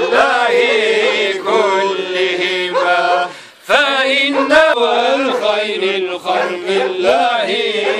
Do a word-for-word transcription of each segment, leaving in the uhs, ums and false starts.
الله كلهما فإنه الخير الخلق الله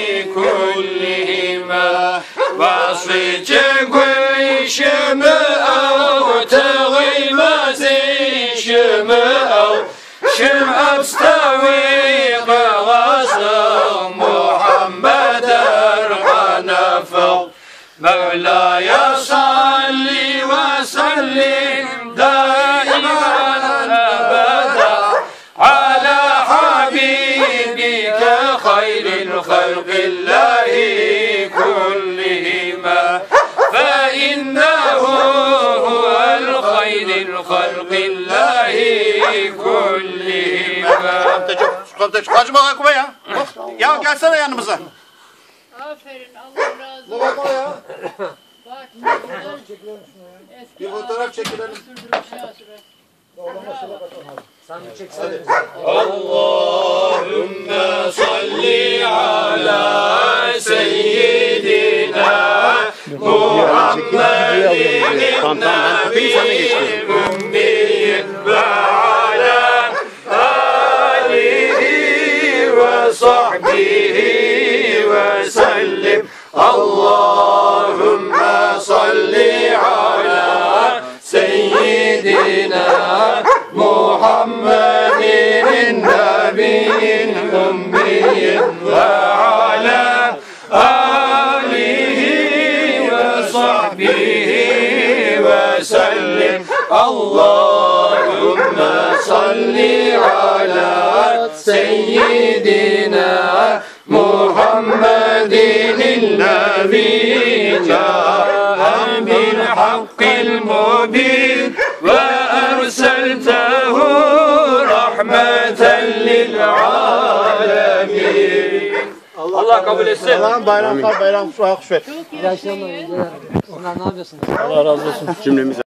كلهما وصيت كل شمع تغيمة شمع شمع أستوي غصر محمد الحنفا مولاي صل وسلم دائما أبدا على حبيبك خير الخلق الله كلهما فإنه هو الخير الخلق الله كلهما. Kaptacı, Hacı bak akıma ya. Ya gelsene yanımıza. Aferin, Allah razı olsun. Bakma ya. Bak, Bir fotoğraf çekilelim. Sen bir çeksene. Allahümme salli ala seyyidina Muhammedin nabiyil ümmiyin ve ala alihi ve sahbihi ve sellim. Allahümme salli ala seyyidina Muhammedin nabiyil ümmiyin ve ala alihi ve sahbihi ve sellim. Allahümme salli ala seyyidina Muhammedin nabiyil bil hakkil mubin ve erseltehu rahmeten lil alemin. Allah kabul etsin. Allah'ın bayram bayram kuşu ver. İyi akşamlar. İyi akşamlar. Ne yapıyorsunuz? Allah razı olsun cümlemize.